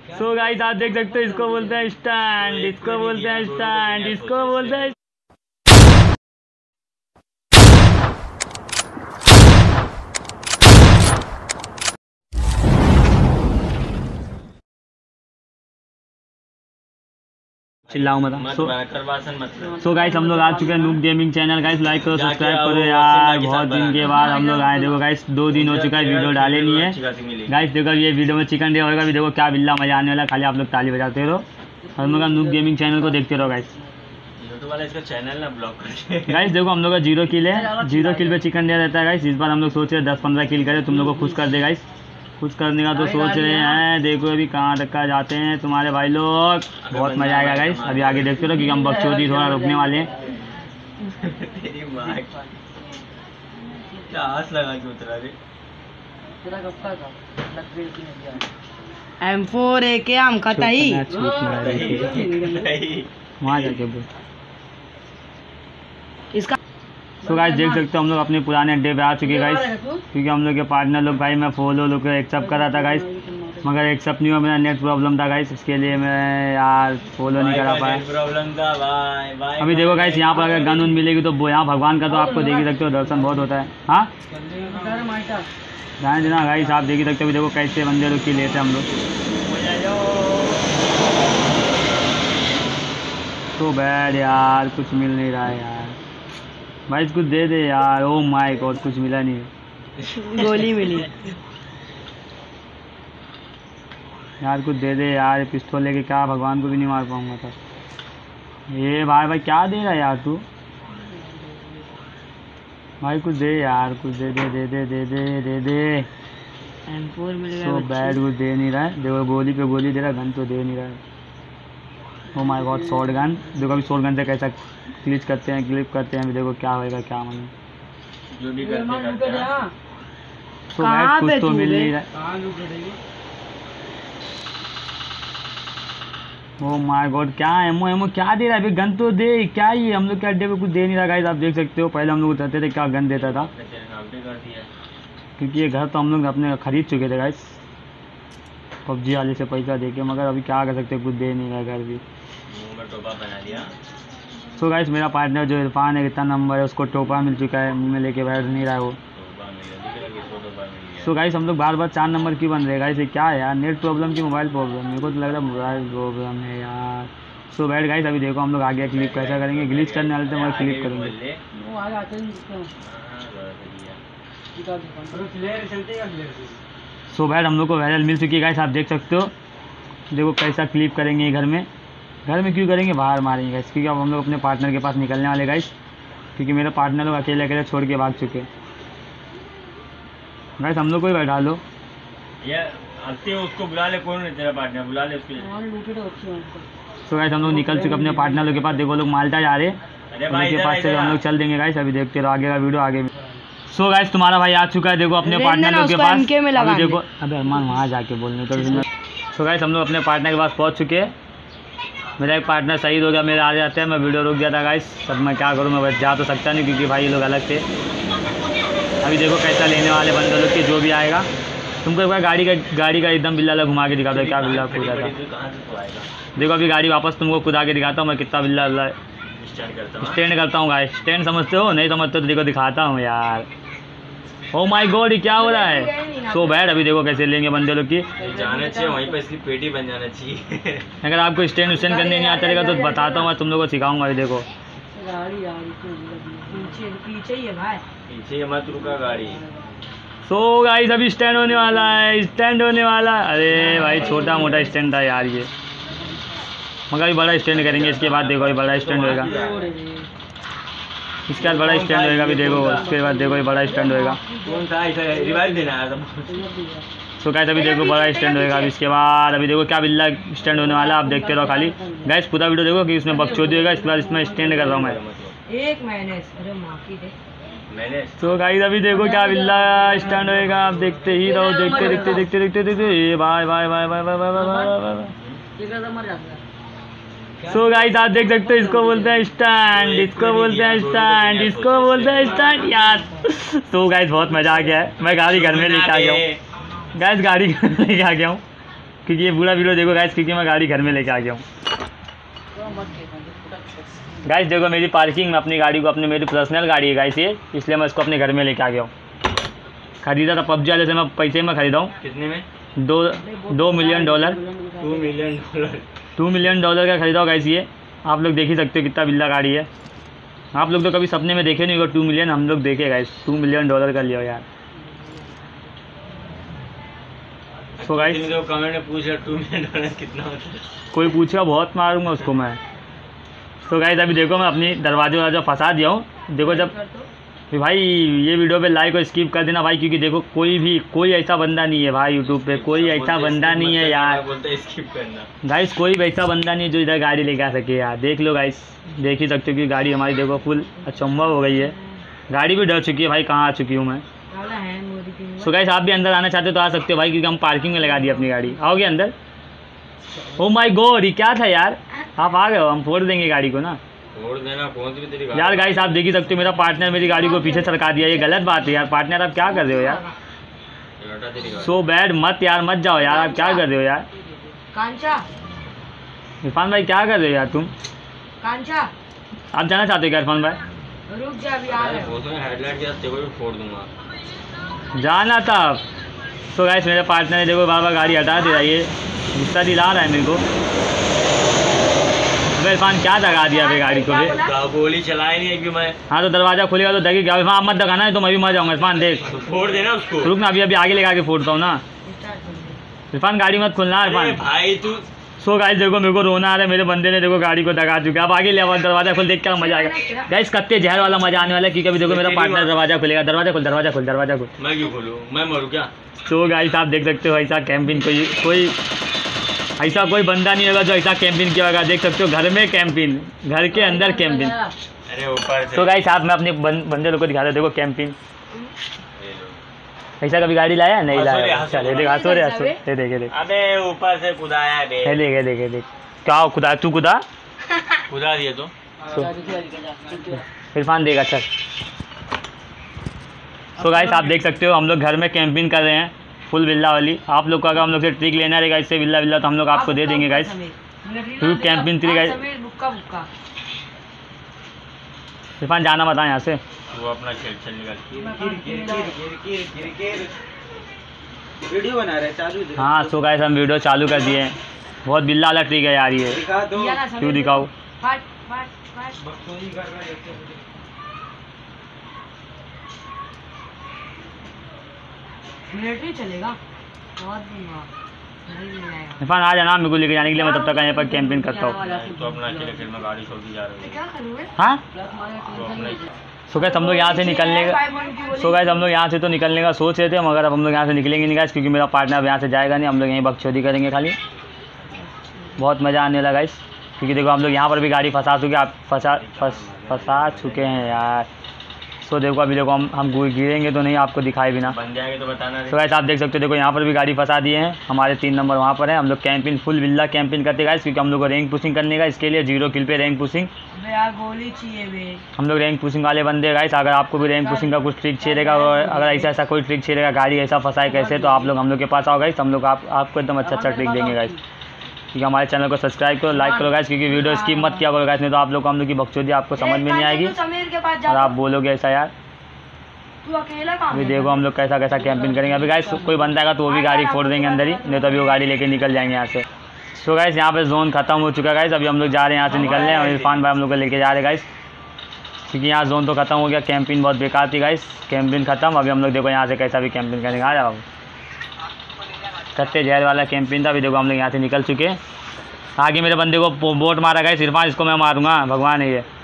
So guys आप देख सकते हो, इसको बोलते हैं स्टैंड, इसको बोलते हैं स्टैंड, इसको बोलते हैं। चिल्लाऊं मत। सो गाइस हम लोग आ चुके हैं noob gaming channel. Guys like करो, सब्सक्राइब करो यार। बहुत दिन के बाद हम लोग आए। देखो गाइस 2 दिन हो चुका है वीडियो डाले नहीं है। गाइस देखो ये वीडियो में चिकन डे होगा भी। देखो क्या बिल्ला मजा आने वाला। खाली आप लोग ताली बजाते रहो और हम लोग नूब गेमिंग चैनल को देखते रहो। गाइस वाला इसका चैनल ना ब्लॉक कर। गाइस देखो हम लोग का 0 किल है। 0 किल पे चिकन डे रहता है। गाइस इस बार हम लोग सोच रहे हैं 10-15 किल करें, तुम लोग को खुश कर दे। गाइस कुछ करने का तो सोच रहे हैं। देखो अभी कहाँ तक का जाते हैं तुम्हारे भाई लोग। बहुत मजा आएगा गाइस। अभी आगे देखते रहो क्योंकि हम बकचोदी थोड़ा रुकने वाले हैं। तेरी माँ क्या आस लगा के उतरा रे। M4 AK हम कटाई वहाँ जाके बोल। इसका सो गाइस देख सकते हो हम लोग अपने पुराने अड्डे पे आ चुके हैं गाइस, क्योंकि हम लोग के पार्टनर लोग भाई मैं फॉलो लोग एक्सेप्ट कर रहा था गाइस, मगर एक्सेप्ट नहीं हुआ। मेरा नेट प्रॉब्लम था गाइस, इसके लिए मैं यार फॉलो नहीं करा पाया। प्रॉब्लम था भाई। अभी देखो गाइस यहाँ पर अगर गन उन मिलेगी तो वो यहाँ भगवान का तो आपको देख ही सकते हो, दर्शन बहुत होता है। हाँ ध्यान देना गाइस, आप देख ही सकते हो। देखो कैसे बंदे लोग की लेते हम लोग। तो बैड यार, कुछ मिल नहीं रहा है यार। भाई कुछ दे दे यार। ओ माय गॉड कुछ मिला नहीं। गोली मिली यार, कुछ दे दे यार। पिस्तौल लेके क्या भगवान को भी नहीं मार पाऊंगा था। ये भाई क्या दे रहा है यार तू। भाई कुछ दे यार, कुछ दे दे दे दे दे दे दे दे। M4 मिलेगा। तो बैड कुछ दे नहीं रहा है। देखो गोली पे गोली दे रहा है, गन तो दे नहीं रहा है। Oh my god shotgun. देखो अभी शॉर्ट गन से कैसा क्लिच करते हैं, क्लिप करते हैं। अभी देखो क्या होएगा क्या मालूम। जो भी करते हैं। तो बैड कुछ तो मिल नहीं रहा है। ओ माय गॉड क्या एमओ एमओ क्या दे रहा है। अभी गन तो दे। क्या ये हम लोग के अड्डे पे कुछ दे नहीं रहा गाइस, आप देख सकते हो। पहले हम लोग उतरते थे क्या गन देता था, क्योंकि ये घर तो हम लोग अपने खरीद चुके थे गाइस पबजी वाले से पैसा देके, मगर अभी क्या कर सकते, कुछ दे नहीं रहा घर भी। टोपा बना दिया। सो गाइस मेरा पार्टनर जो इरफान है, कितना नंबर है, उसको टोपा मिल चुका है, मुँह में लेके बैठ नहीं रहा है वो। सो गाइस हम लोग बार बार 4 नंबर क्यों बन रहे गाइस, ये क्या है यार। नेट प्रॉब्लम की मोबाइल प्रॉब्लम, मेरे को तो लग रहा है मोबाइल प्रॉब्लम है यार। सो बैठ गाइस अभी देखो हम लोग आगे क्लिप कैसा करेंगे। ग्लिच करने वाले थे मगर क्लिप करेंगे। सो बैठ हम लोग को वायरल मिल चुकी है गाइस, आप देख सकते हो। देखो कैसा क्लिप करेंगे घर में। घर में क्यों करेंगे, बाहर मारेंगे गाइस, क्योंकि अब हम लोग अपने पार्टनर के पास निकलने वाले गाइस, क्योंकि मेरे पार्टनर लोग अकेले अकेले छोड़ के भाग चुके हैं गाइस। हम लोग को ही बैठा लो यार, उसको बुला ले। कौन है तेरा पार्टनर, बुला ले उसके लिए। सो गाइस हम लोग निकल चुके अपने पार्टनर लोग के पास। देखो लोग माल्टा जा रहे हैं, उनके पास से हम लोग चल देंगे गाइस। अभी देखते रहो आगे का वीडियो आगे। सो गाइस तुम्हारा भाई आ चुका है देखो अपने पार्टनर लोग के पास। अभी देखो अबे अरमान वहाँ जाके बोलने तो। सो गाइस हम लोग अपने पार्टनर के पास पहुँच चुके हैं। मेरा एक पार्टनर शहीद हो गया, मेरे आ जाते हैं। मैं वीडियो रुक गया था गाइस, अब मैं क्या करूँ, मैं जा तो सकता नहीं क्योंकि भाई ये लोग अलग थे। अभी देखो कैसा लेने वाले बंदे लोग के, जो भी आएगा तुमको एक बार गाड़ी का एकदम बिल्ला घुमा के दिखाता है। क्या बिल्ला कूदा था देखो। अभी गाड़ी वापस तुमको कूदा के दिखाता हूँ मैं, कितना बिल्ला स्टैंड करता हूँ गाइस। स्टैंड समझते हो, नहीं समझते तो देखो दिखाता हूँ यार। ओ माय गॉड ये क्या हो रहा है। सो बैड अभी देखो कैसे लेंगे बंदे लोग की। जाना चाहिए वहीं पर, इसकी पेटी बन जाना चाहिए। अगर आपको स्टैंड उस्टैंड करने नहीं आता रहेगा तो बताता हूँ मैं, तुम लोगों को सिखाऊंगा। अभी देखो पीछे ही है भाई, पीछे मत रुका गाड़ी। सो गाइस अभी स्टैंड होने वाला है, स्टैंड होने वाला। अरे भाई छोटा मोटा स्टैंड था यार ये, मगर अभी बड़ा स्टैंड करेंगे इसके बाद। देखो अभी बड़ा स्टैंड होएगा, इसके बाद बड़ा स्टैंड होएगा। अभी देखो उसके बाद देखो ये बड़ा स्टैंड होएगा। सो गाइस अभी देखो बड़ा स्टैंड होएगा। अभी इसके बाद अभी देखो क्या बिल्ला स्टैंड होने वाला, आप देखते रहो खाली गाइस पूरा वीडियो देखो कि इसमें बकचोदी होगा। इसके बाद इसमें स्टैंड कर रहा हूँ मैं। तो गाइस अभी देखो क्या बिल्ला स्टैंड होएगा, आप देखते ही रहो। देखते देखते देखते देखते देखते ये भाई भाई भाई भाई भाई भाई भाई। सो गाइस आप देख सकते हो, इसको बोलते हैं स्टैंड, इसको बोलते हैं स्टैंड, इसको बोलते हैं स्टैंड यार। तो गाइस बहुत मज़ा आ गया है। मैं गाड़ी घर में लेके आ गया हूँ गाइस, गाड़ी घर में लेके आ गया हूँ। क्योंकि ये पूरा वीडियो देखो गाइस, क्योंकि मैं गाड़ी घर में लेके आ गया हूँ गाइस। देखो मेरी पार्किंग में अपनी गाड़ी को, अपनी मेरी पर्सनल गाड़ी है गाइस ये, इसलिए मैं इसको अपने घर में लेके आ गया हूँ। खरीदा था पबजी वाले से मैं पैसे में खरीदा हूँ। कितने में? $2 मिलियन। $2 मिलियन। $2 मिलियन का खरीदा हो गाइस ये। आप लोग देख ही सकते हो कितना बिल्ला गाड़ी है। आप लोग तो कभी सपने में देखे नहीं होगा 2 मिलियन, हम लोग देखे गाइस। $2 मिलियन का लिया यार। सो गाइस कमेंट में पूछ रहा $2 मिलियन कितना होता है? कोई पूछेगा बहुत मारूंगा उसको मैं। तो गाइस अभी देखो मैं अपनी दरवाजा फंसा दिया हूँ। देखो जब भाई ये वीडियो पे लाइक और स्किप कर देना भाई, क्योंकि देखो कोई ऐसा बंदा नहीं है भाई यूट्यूब पे, कोई ऐसा बंदा नहीं है यार। बोलते स्किप करना गाइस, कोई ऐसा बंदा नहीं है जो इधर गाड़ी लेके आ सके यार। देख लो गाइस, देख ही सकते हो कि गाड़ी हमारी देखो फुल अचंभव हो गई है। गाड़ी भी डर चुकी है भाई, कहाँ आ चुकी हूँ मैं। सो गाइस आप भी अंदर आना चाहते हो तो आ सकते हो भाई, क्योंकि हम पार्किंग में लगा दी अपनी गाड़ी। आओगे अंदर? ओ माय गॉड, ये क्या था यार? आप आ गए हो, हम फोड़ देंगे गाड़ी को ना। छोड़ देना, कौन सी भी तेरी गाड़ी यार गाइस आप देख ही सकते हो मेरा पार्टनर मेरी गाड़ी को पीछे सरका दिया। ये गलत बात है यार। पार्टनर आप क्या कर रहे हो यार? सो बैड, मत यार, मत जाओ यार। आप क्या कर रहे हो यार? कांचा, इरफान भाई क्या कर रहे हो यार तुम? कांचा आप जाना चाहते हो क्या इरफान भाई? रुक जा, अभी आ रहे हैं। हेडलाइट के साथ तेरे को भी फोड़ दूंगा। जाना था। सो गाइस मेरे पार्टनर ने देखो बार गाड़ी हटा दे रहा है, ये गुस्सा दिला रहा है मेरे को। इरफान क्या दगा दिया अभी गाड़ी को भी? गोली चलाई नहीं है कि मैं। हाँ तो दरवाजा खुलेगा तो दगी क्या? इरफान मत दगाना है तो मैं भी मर जाऊँगा। इरफान देख, तो फोड़ देना उसको। रुक ना, अभी आगे लेकर के फोड़ता हूँ ना। इरफान गाड़ी मत खोलना इरफान। भाई तू सो गाइस देखो मेरे को रोना आ रहा है, मेरे बंदे ने देखो गाड़ी को दगा चुका है। अब आगे ले आओ, दरवाजा खोल, देख क्या मजा आएगा गाइस। कत्ते जहर वाला मजा आने वाला है, क्योंकि अभी देखो मेरा पार्टनर दरवाजा खुलेगा। दरवाजा खोल। मैं क्यों खोलूँ? मैं मरूँ क्या? सो गाइस आप देख सकते हो ऐसा कैंपिंग कोई ऐसा कोई बंदा नहीं होगा जो ऐसा कैंपिंग किया होगा। देख सकते हो घर में कैंपिंग, घर के अंदर कैंपिंग। अरे ऊपर से। तो गाइस आप मैं अपने बंदे लोग को दिखा रहा देखो कैंपिंग। ऐसा कभी गाड़ी लाया नहीं लाया? अच्छा देख, हंसो रे हंसो। ये देख अबे ऊपर से कुदाया बे। देख क्या खुदा? तू कुदा दिया तो इरफान देगा। अच्छा तो गाइस आप देख सकते हो हम लोग घर में कैंपिंग कर रहे हैं फुल विल्ला वाली। आप लोग को अगर हम लोग से ट्रिक लेना रहेगा इससे विल्ला तो हम लोग आपको दे देंगे guys. Full camping trick guys. Irfan जाना बताएं यहाँ से। वो अपना खेल निकल वीडियो बना रहे चालू। हाँ सो गाइस हम वीडियो चालू कर दिए हैं। बहुत बिल्ला वाला ट्रिक है यार ये। क्यों दिखाओ? मिलिट्री चलेगा। इरफान आ जाना मेरे को लेके जाने के लिए, मैं तब तक यहाँ पर कैंपिंग करता हूँ। तो अपना अकेले में गाड़ी छोड़ के जा रहे हो। हाँ तो अपना सो गाइस हम लोग यहाँ से निकलने का हम लोग यहाँ से तो निकलने का सोच रहे थे, मगर अब हम लोग यहाँ से निकलेंगे नहीं गाइस, क्योंकि मेरा पार्टनर अब यहाँ से जाएगा नहीं। हम लोग यहीं बकचोदी करेंगे खाली। बहुत मज़ा आने लगा गाइस, क्योंकि देखो हम लोग यहाँ पर भी गाड़ी फंसा चुके हैं यार। सो देखो अभी देखो हम गिरेंगे तो नहीं, आपको दिखाए बिना बन जाएंगे तो बताना। तो गाइस आप देख सकते हो देखो यहाँ पर भी गाड़ी फंसा दिए हैं। हमारे 3 नंबर वहाँ पर है। हम लोग कैंपिंग फुल विल्ला कैंपिंग करते गाइस, क्योंकि हम लोग को रैंक पुशिंग करने का। इसके लिए 0 किल पे रैंक पुशिंग। गोली चाहिए बे। हम लोग रैंक पुशिंग वाले बंदे गाइस। अगर आपको भी रैंक पुशिंग का कुछ ट्रिक चाहिए रहेगा, और अगर ऐसा कोई ट्रिक चाहिए रहेगा गाड़ी ऐसा फंसाए कैसे, तो आप लोग हम लोग के पास आओ गाइस। हम लोग आपको एकदम अच्छा ट्रिक देंगे गाइस। क्योंकि हमारे चैनल को सब्सक्राइब करो, लाइक करो गाइस, क्योंकि वीडियो स्किप मत किया करो गाइस, नहीं तो आप लोग को हम लोग की बकचोदी आपको समझ में नहीं आएगी और आप बोलोगे ऐसा यार। अभी देखो हम लोग कैसा कैंपिंग करेंगे। अभी गाइस कोई बंदा आएगा तो वो भी गाड़ी फोड़ देंगे अंदर ही, नहीं तो अभी वो गाड़ी लेके निकल जाएंगे यहाँ से। सो गाइस यहाँ पे जोन खत्म हो चुका है गाइस। अभी हम लोग जा रहे हैं यहाँ से निकलने हैं, और इरफान भाई हम लोग को लेके जा रहे हैं गाइस, क्योंकि यहाँ जोन तो खत्म हो गया। कैंपिंग बहुत बेकार थी गाइस, कैंपिंग खत्म। अभी हम लोग देखो यहाँ से कैसा भी कैंपिंग करेंगे। आ जाओ, कत्ते जहर वाला कैंपिंग था। अभी देखो हम लोग यहाँ से निकल चुके हैं। आगे मेरे बंदे को बोट मारा गाइस। इरफान इसको मैं मारूंगा, भगवान है ये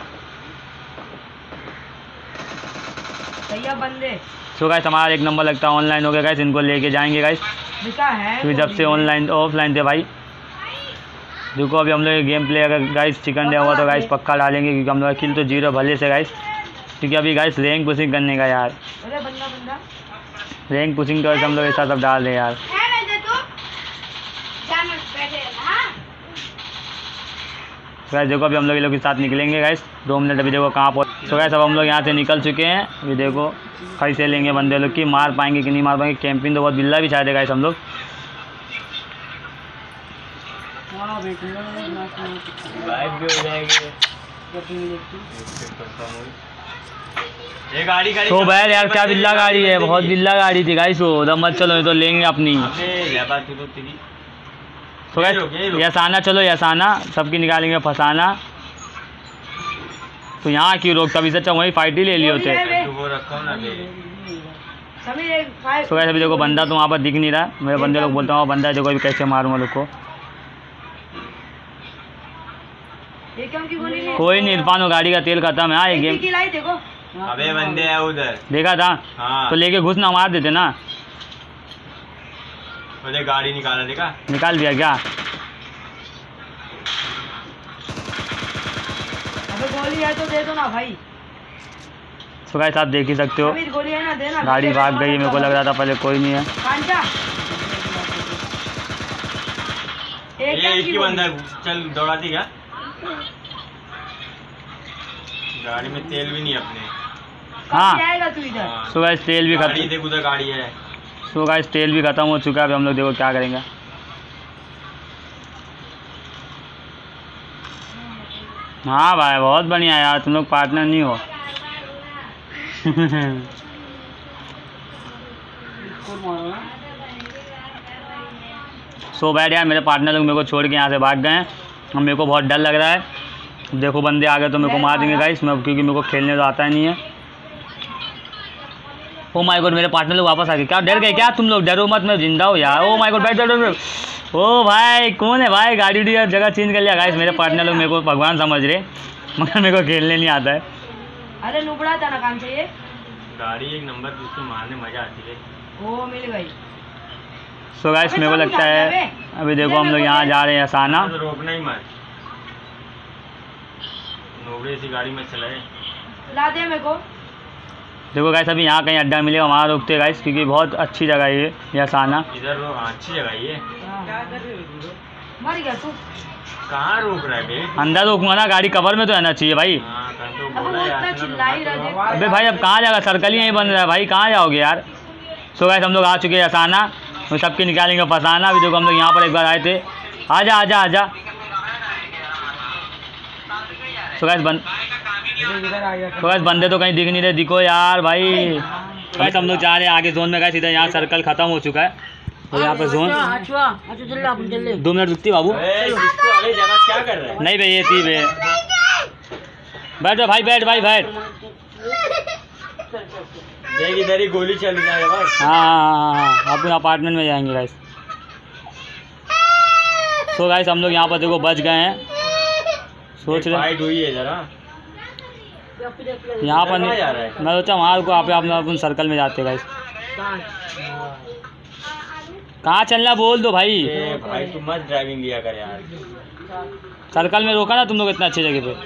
बंदे। सो गाइस हमारा 1 नंबर लगता है ऑनलाइन हो गया गाइस। इनको लेके जाएंगे गाइस, क्योंकि जब से ऑफलाइन थे भाई। देखो अभी हम लोग गेम प्ले अगर गाइस चिकन डे हुआ तो गाइस पक्का डालेंगे, क्योंकि हम लोग किल तो 0 भले से गाइस, क्योंकि अभी गाइस रैंक पुशिंग करने का यार। रैंक पुशिंग तो हम लोग ऐसा सब डाल रहे यार। गाइस देखो अभी हम लोग ये लोग के साथ निकलेंगे गाइस 2 मिनट। अभी देखो कहाँ पहुँच। तो गाइस अब हम लोग यहाँ से निकल चुके हैं। अभी देखो कैसे लेंगे बंदे लोग की, मार पाएंगे कि नहीं मार पाएंगे। कैंपिंग तो बहुत बिल्ला भी चाहते गाइस हम लोग। गायब भी हो जाएगी ये गाड़ी खड़ी। तो बैल यार क्या बिल्ला गाड़ी है, बहुत बिल्ला गाड़ी थी गाइस। वो उधर मत चलो, तो लेंगे अपनी। तो गाइस यसाना चलो, यसाना सबकी निकालेंगे फसाना। तो यहाँ क्यों रोक, तभी से अच्छा वही फाइट ही ले लिए होते। तो गाइस अभी देखो बंदा तो वहाँ पर दिख नहीं रहा। मेरे बंदे लोग बोलता हूँ बंदा देखो अभी कैसे मारूंगा लोग को। कोई नहीं इरफान, वो गाड़ी का तेल खत्म है। हाँ ये गेम देखो अबे बंदे है उधर, देखा था। हाँ। तो लेके घुस ना, मार देते ना। मुझे गाड़ी निकाला, देखा निकाल दिया क्या? अबे गोली है तो दे दो ना भाई। तो गाइस आप देख ही सकते हो गोली है ना, देना। गाड़ी भाग गई। मेरे को लग रहा था पहले कोई नहीं है। ये एक ही बंदा चल दौड़ाती क्या? गाड़ी में तेल भी नहीं अपने। हाँ तू इधर। सो गाइस तेल भी गाड़ी देख, उधर गाड़ी है। सो गाइस तेल भी खत्म हो चुका है। अभी हम लोग देखो क्या करेंगे। हाँ भाई बहुत बढ़िया यार, तुम लोग पार्टनर नहीं हो। सो बैड यार, मेरे पार्टनर लोग मेरे को छोड़ के यहाँ से भाग गए हैं। अब मेरे को बहुत डर लग रहा है। देखो बंदे आ गए तो मेरे को मार देंगे गाइस, मैं क्योंकि मेरे को खेलने तो आता ही नहीं है। ओ माय गॉड, मेरे पार्टनर लोग वापस आ गए। क्या डर गए क्या तुम लोग? डरो मत, मैं जिंदा हूँ यार। ओ माय गॉड, बैठ बैठ। ओ भाई कौन है भाई? गाड़ी उड़ी जगह चेंज कर लिया गाइस। मेरे पार्टनर लोग मेरे को भगवान समझ रहे, मगर मेरे को खेलने नहीं आता है। अरे नुबड़ा था ना काम चाहिए। गाड़ी एक नंबर, उसको मारने मजा आती है। ओ मिल गई। सो गाइस मेरे को लगता है अभी देखो हम लोग यहाँ जा रहे हैं यसाना। रोकना ही मत, नोबड़े सी गाड़ी में चलाए। ला दे मेरे को। देखो गाइस अभी यहाँ कहीं अड्डा मिलेगा वहाँ रुकते गाइस, क्योंकि बहुत अच्छी जगह है ये यसाना। इधर अच्छी जगह है ये। मर गया तू। कहाँ रोक रहा है बे? अंदर रोकूंगा ना, गाड़ी कवर में तो रहना चाहिए भाई। अबे भाई अब कहाँ जाएगा? सर्कल ही यहीं बन रहा है भाई, कहाँ जाओगे यार? सो गाइस हम लोग आ चुके हैं यसाना। वो सबके निकालेंगे फसाना। अभी देखो हम लोग यहाँ पर एक बार आए थे। आजा आजा आजा। तो गाइस बंदे तो कहीं दिख नहीं रहे, दिखो यार भाई। गाइस हम लोग जा रहे हैं आगे जोन में गाइस। इधर यहाँ सर्कल खत्म हो चुका है और यहाँ पर जोन। 2 मिनट रुकती बाबू। क्या कर रहे हैं? नहीं भाई ये थी भे। बैठ भाई, बैठ भाई, बैठ। देख इधर ही गोली चल रही है भाई। हाँ अपने अपार्टमेंट में जाएंगे गाइस। सो गाइस हम लोग यहाँ पर देखो बच गए हैं। सोच रहे फाइट हुई है जरा यहाँ पर नहीं। मैं सोचा वहाँ को आप अपन सर्कल में जाते गाइस। कहाँ चलना बोल दो भाई। भाई तुम मत ड्राइविंग लिया कर यार। सर्कल में रोका ना तुम लोग इतना अच्छी जगह पे।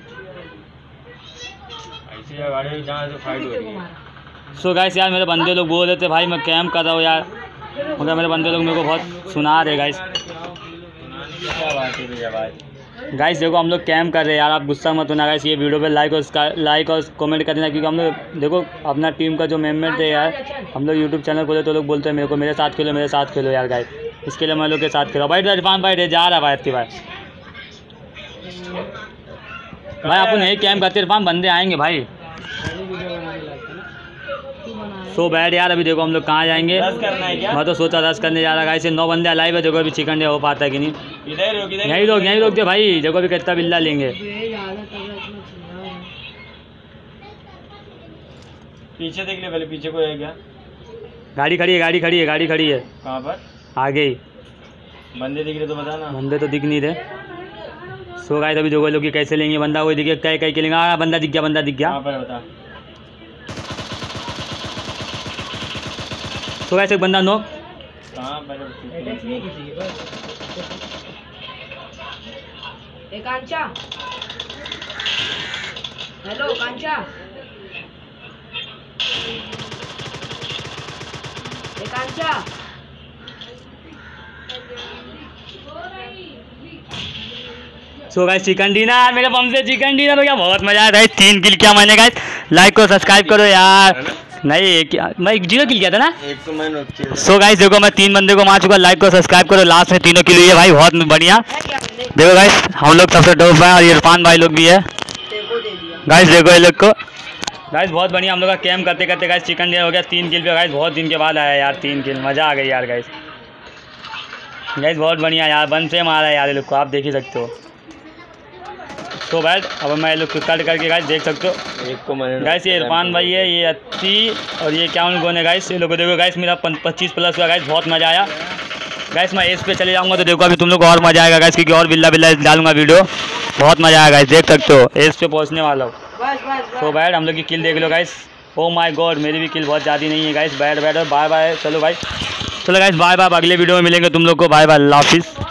ऐसी गाड़ी जहाँ से फाइट हो रही है। सो गाइस यार मेरे बंदे लोग बोल रहे थे भाई मैं कैम्प कर रहा हूँ यार, मगर मेरे बंदे लोग मेरे को बहुत सुना रहे गाइस। क्या बात है भैया भाई। गाइस देखो हम लोग कैम्प कर रहे हैं यार, आप गुस्सा मत होना गाइस। ये वीडियो पे लाइक और कमेंट कर देना, क्योंकि हम लोग देखो अपना टीम का जो मेंबर थे यार, हम लोग यूट्यूब चैनल खोले तो लोग बोलते हैं मेरे को मेरे साथ खेलो यार गाइस। इसके लिए मैं लोग के साथ खेला। भाई इरफान भाई जा रहा है भाई। भाई अपन यही कैम्प करते इरफान, बंदे आएंगे भाई। सो बैड यार अभी देखो हम लोग कहाँ जाएंगे। मैं तो सोचा रस करने जा रहा गाइस। 9 बंदे अलाइव है। देखो अभी चिकन डे हो पाता है कि नहीं। यहीं रोक दे भाई। देखो अभी कितना बिल्ला लेंगे। पीछे देख ले पहले, पीछे कोई है क्या? गाड़ी खड़ी है। कहाँ पर? आगे ही। बंदे दिख रहे तो बता ना। बंदे तो दिख नहीं रहे। सो गाइस अभी देखो लोग कैसे लेंगे। बंदा कोई दिखे कहीं के लेंगे। हाँ बंदा दिख गया। कहाँ पर बता। तो गाइस एक बंदा नो। कहाँ पर? Kancha. Hello Kancha. Kancha. So guys chicken dinner, मेरे बम से चिकन डिनर हो गया। बहुत मजा आया गाइस। 3 किल किया मैंने गाइस। लाइक और सब्सक्राइब करो यार। नहीं क्या मैं 0 किल किया था ना। एक को मैं नॉक किया। सो गाइस देखो मैं 3 बंदे को मार चुका, लाइक को सब्सक्राइब करो, लास्ट में तीनों किल हुई है भाई, बहुत बढ़िया। देखो गाइस हम लोग सबसे टॉप है और इरफान भाई लोग भी है गाइस, देखो ये लोग को गाइस बहुत बढ़िया। हम लोग का कैम करते करते गाइस चिकन डिनर हो गया 3 किल पे गाइस, बहुत दिन के बाद आया यार 3 किल, मज़ा आ गई यार गाइस। गाइस बहुत बढ़िया यार, 1 से मारा यार ये लोग को, आप देख ही सकते हो। तो गाइस अब मैं ये लोग को कट करके गाइस देख सकते हो। एक को मैंने गाइस ये इरफान भाई है, ये अत्ती और ये क्या उन कौन है गाइस, ये लोग को देखो गाइस मेरा 25+ हुआ गाइस, बहुत मज़ा आया गाइस। मैं एज पे चले जाऊंगा तो देखो अभी तुम लोग को और मज़ा आएगा गाइस, क्योंकि और बिल्ला बिल्ला डालूंगा वीडियो, बहुत मज़ा आएगा गाइस, देख सकते हो एज पे पहुंचने वाला हूँ। तो बैड हम लोग की किल देख लो गाइस, ओ माय गॉड मेरी भी किल बहुत ज़्यादा नहीं है guys. Bad bad bye bye, चलो भाई चलो गाइस बाय बाय, अगले वीडियो में मिलेंगे तुम लोग को, बाय बाय, अल्लाह हाफिज़।